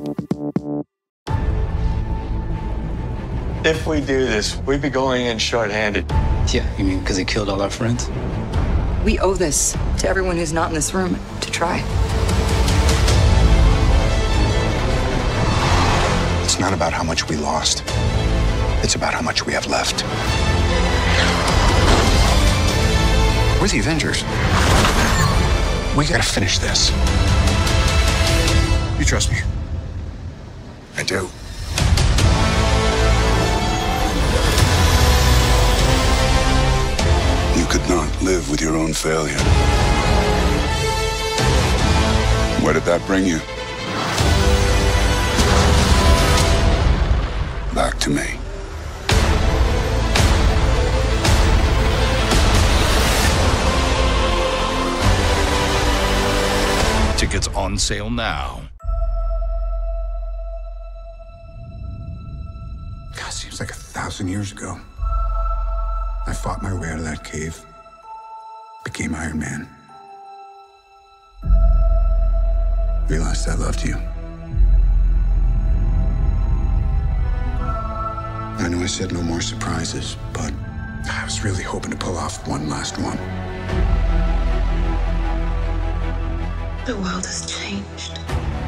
If we do this, we'd be going in short-handed. Yeah, you mean because he killed all our friends? We owe this to everyone who's not in this room to try. It's not about how much we lost. It's about how much we have left. We're the Avengers. We gotta finish this. You trust me? I do. You could not live with your own failure. Where did that bring you? Back to me. Tickets on sale now. God, seems like 1,000 years ago. I fought my way out of that cave, became Iron Man. Realized I loved you. I know I said no more surprises, but I was really hoping to pull off one last one. The world has changed.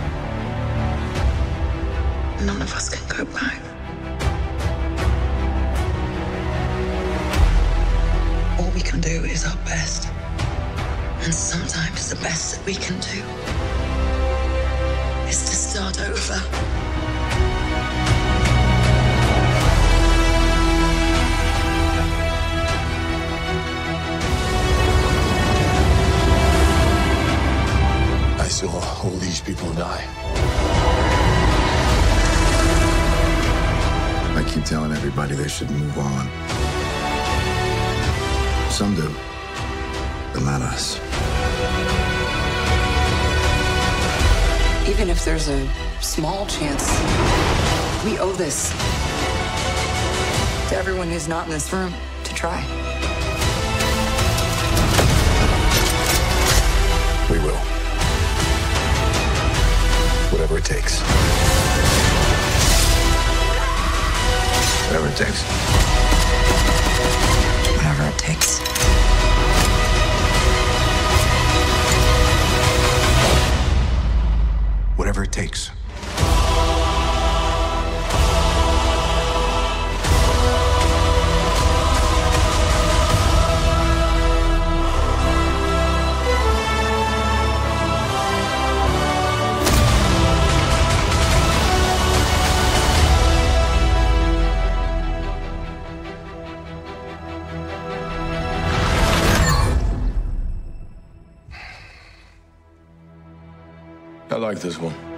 None of us can go back. All we can do is our best. And sometimes the best that we can do is to start over. I saw all these people die. I keep telling everybody they should move on. Some do, but not us. Even if there's a small chance, we owe this to everyone who's not in this room to try. We will. Whatever it takes. Whatever it takes. Whatever it takes. Whatever it takes. I like this one.